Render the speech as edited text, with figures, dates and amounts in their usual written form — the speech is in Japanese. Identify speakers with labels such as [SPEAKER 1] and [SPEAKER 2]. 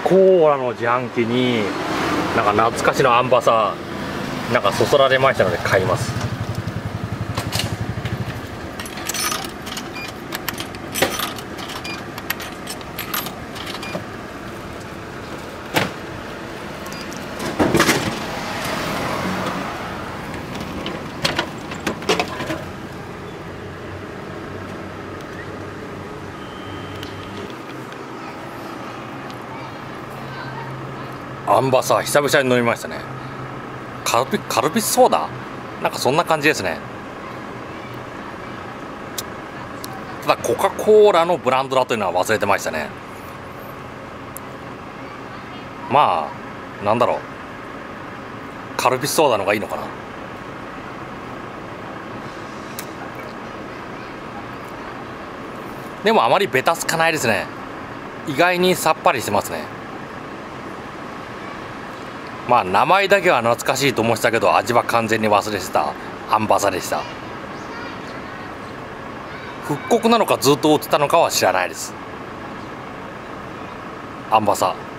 [SPEAKER 1] コーラの自販機になんか懐かしのアンバサなんかそそられましたので買います。アンバサー久々に飲みましたね。カルピスソーダなんかそんな感じですね。ただコカ・コーラのブランドだというのは忘れてましたね。まあなんだろう、カルピスソーダの方がいいのかな。でもあまりベタつかないですね。意外にさっぱりしてますね。まあ名前だけは懐かしいと思ってたけど味は完全に忘れてたアンバサでした。復刻なのかずっと売ってたのかは知らないです。アンバサ